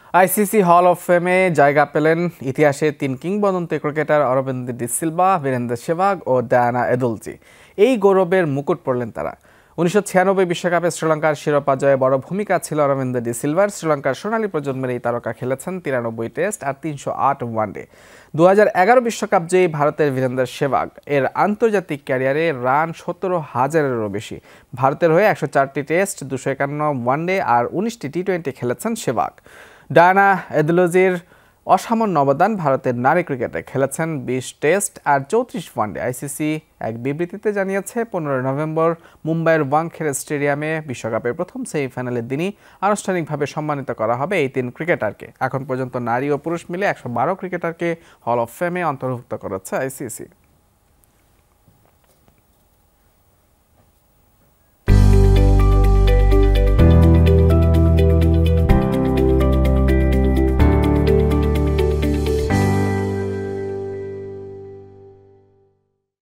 ICC hall of ফেমে জায়গা পেলেন ইতিহাসে ৩ কিংবদন্তি ক্রিকেটার অরবিন্দ ডি সিলভা, বীরেন্দ্র সেহবাগ ও ডায়ানা এদুলজি। এই গৌরবের মুকুট পরলেন তারা। ১৯৯৬ বিশ্বকাপে শ্রীলঙ্কার শিরোপা জয়ে বড় ভূমিকা ছিল অরবিন্দ ডি সিলভার। শ্রীলঙ্কার সোনালী প্রজন্মের এই তারকা খেলেছেন ৯৩ টেস্ট আর ৩০৮ ওয়ানডে। ২০১১ বিশ্বকাপ জয়ী ভারতের বীরেন্দ্র সেহবাগ এর আন্তর্জাতিক ক্যারিয়ারে রান ১৭,০০০-এরও বেশি। ভারতের হয়ে ১০৪টি টেস্ট, ২৫১ ওয়ানডে আর ১৯টি টি-20 খেলেছেন সেহবাগ। ডায়ানা এদুলজির অসামান্য অবদান ভারতের নারী ক্রিকেটে। খেলেছেন ২০ টেস্ট আর ৩৪ ওয়ানডে। আইসিসি এক বিবৃতিতে জানিয়েছে ১৫ নভেম্বর মুম্বাইয়ের ওয়াংখেড়ে স্টেডিয়ামে বিশ্বকাপের প্রথম সেমিফাইনালের দিনই আনুষ্ঠানিকভাবে সম্মানিত করা হবে এই ৩ ক্রিকেটারকে। এখন পর্যন্ত নারী ও পুরুষ মিলে ১১২ ক্রিকেটারকে হল অফ ফেমে অন্তর্ভুক্ত করেছে আইসিসি।